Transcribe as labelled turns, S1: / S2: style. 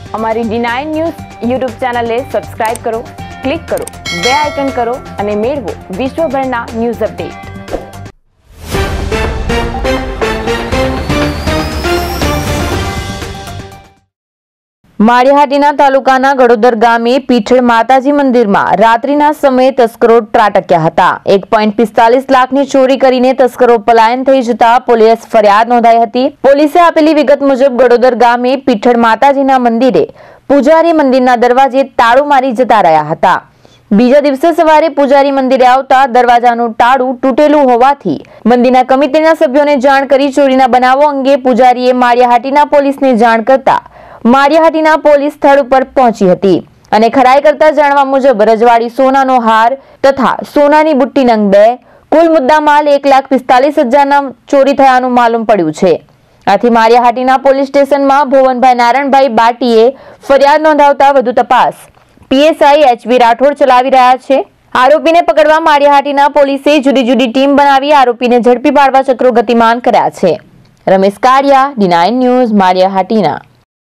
S1: અમારી D9 news YouTube ચેનલને subscribe કરો, ક્લિક કરો, બે આઇકન કરો અને મેળવો વિશ્વભરના ન્યૂઝ અપડેટ। માળિયાહાટીના તાલુકાના ગડોદર ગામે પીઠળ માતાજી મંદિરમાં રાત્રિના સમયે તસ્કરો ત્રાટક્યા હતા। 1.45 લાખની ચોરી કરીને તસ્કરો પલાયન થઈ જતા પોલીસ ફરિયાદ નોંધાઈ હતી। પોલીસે આપેલી વિગત મુજબ ગડોદર ગામે પીઠળ માતાજીના મંદિરે પૂજારી મંદિરના દરવાજે તાળું મારી જતા રહ્યા હતા। બીજા દિવસે સવારે પૂજારી મંદિરે આવતા દરવાજાનું તાળું તૂટેલું હોવાથી મંદિરના કમિટીના સભ્યોને જાણ કરી ચોરીના બનાવો અંગે પૂજારીએ માળિયાહાટીના પોલીસને જાણ કરતા માળિયાહાટીના પોલીસ સ્થળ ઉપર પહોંચી હતી અને ખરાઈ કરતા જાણવા મુજબ રજવાડી સોનાનો હાર તથા સોનાની બુટ્ટી નંગ 2 કુલ મુદ્દામાલ 1,45,000ના ચોરી થયાનું માલુમ પડ્યું છે। આથી માળિયાહાટીના પોલીસ સ્ટેશનમાં ભુવનભાઈ નારાયણભાઈ બાટીએ ફરિયાદ નોંધાવતા વધુ તપાસ પીએસઆઈ HB રાઠોડ ચલાવી રહ્યા છે। આરોપીને પકડવા માળિયાહાટીના પોલીસે જુદી જુદી ટીમ બનાવી આરોપીને ઝડપી પાડવા ચક્રો ગતિમાન કર્યા છે। Ramesh Kariya, D9 news, Maliya Hatina.